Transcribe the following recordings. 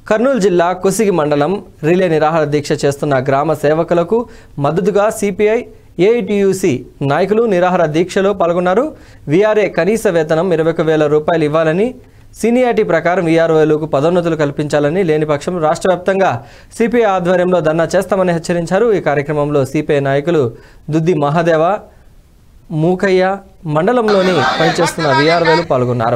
కర్నూలు జిల్లా కుసిగి మండలం రిలే నిరాహార దీక్ష చేస్తున్న గ్రామ సేవకులకు మద్దతుగా సిపిఐ ఏఐటియుసి నాయకులు నిరాహార దీక్షలో పాల్గొన్నారు. వీఆర్ఏ కనీస వేతనం 21,000 రూపాయలు ఇవ్వాలని, సీనియారిటీ ప్రకారం వీఆర్ఓలకు పదోన్నతులు కల్పించాలని, లేని పక్షం రాష్ట్ర వ్యాప్తంగా సిపిఐ ఆధ్వర్యంలో ధర్నా చేస్తామని హెచ్చరించారు. ఈ కార్యక్రమంలో సిపిఐ నాయకులు దుద్ది మహాదేవ, మూకయ్య, మండలంలోని పనిచేస్తున్న వీఆర్ఓలు పాల్గొన్నారు.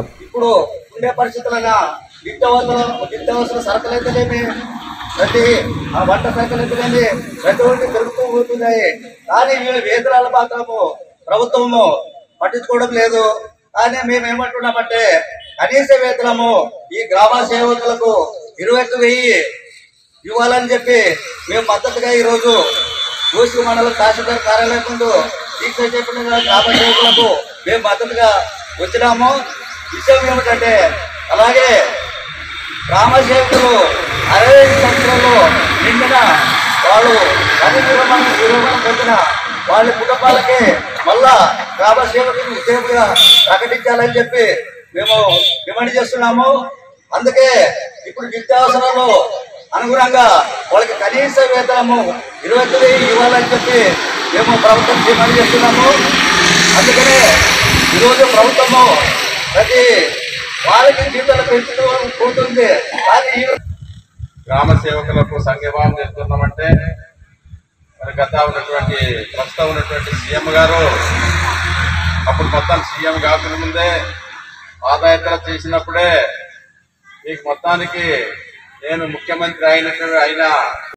నిత్యావసర సరుకులైతేనేమి, ప్రతి వంట సరుకులైతేనేమి ప్రతి ఒక్కటి దొరుకుతూ పోతున్నాయి. కానీ వీళ్ళ వేతనాలు మాత్రము ప్రభుత్వము పట్టించుకోవడం లేదు. కానీ మేమేమంటున్నామంటే కనీస వేతనము ఈ గ్రామ సేవకులకు 21,000 ఇవ్వాలని చెప్పి మేము మద్దతుగా ఈరోజు కోసి మండలం తహసీల్దార్ కార్యాలయం ముందు దీక్ష చేపట్టిన గ్రామ సేవకులకు మేము మద్దతుగా వచ్చినాము. విషయం ఏమిటంటే, అలాగే గ్రామ సేవకులు 65 సంవత్సరాలు నిండిన వాళ్ళు విరమణ పొందిన వాళ్ళ కుటుంబాలకి మళ్ళా గ్రామ సేవకులు ఉద్యోగులుగా ప్రకటించాలని చెప్పి మేము డిమాండ్ చేస్తున్నాము. అందుకే ఇప్పుడు నిత్యావసరాలు అనుగుణంగా వాళ్ళకి కనీస వేతనము 21,000 ఇవ్వాలని చెప్పి మేము ప్రభుత్వం డిమాండ్ చేస్తున్నాము. అందుకనే ఈరోజు ప్రభుత్వము ప్రతి వాళ్ళకి జీతాలు పెంచుతూ పోతుంది. కానీ గ్రామ సేవకులకు సంఘీభావం చేస్తున్నామంటే, మరి ప్రస్తుతం ఉన్నటువంటి సీఎం గారు అప్పుడు మొత్తం సీఎం కాకుండా ముందే పాదయాత్ర చేసినప్పుడే మీకు మొత్తానికి నేను ముఖ్యమంత్రి అయినా